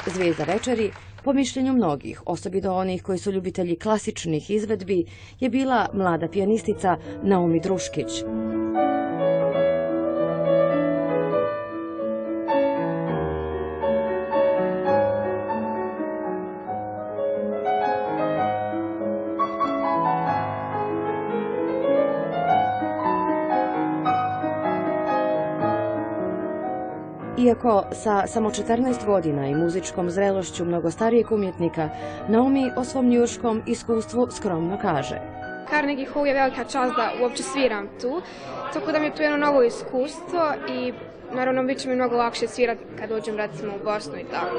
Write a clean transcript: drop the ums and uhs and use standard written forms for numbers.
zvijezda večeri, po mišljenju mnogih, osobito onih koji su ljubitelji klasičnih izvedbi, je bila mlada pijanistica Naomi Druškić. Iako sa samo 14 godina i muzičkom zrelošću mnogo starijeg umjetnika, Naomi o svom njujorškom iskustvu skromno kaže: Carnegie Hall je velika čast da uopće sviram tu, tako da mi je tu jedno novo iskustvo i naravno bit će mi mnogo lakše svirati kad dođem recimo u Bosnu i tako.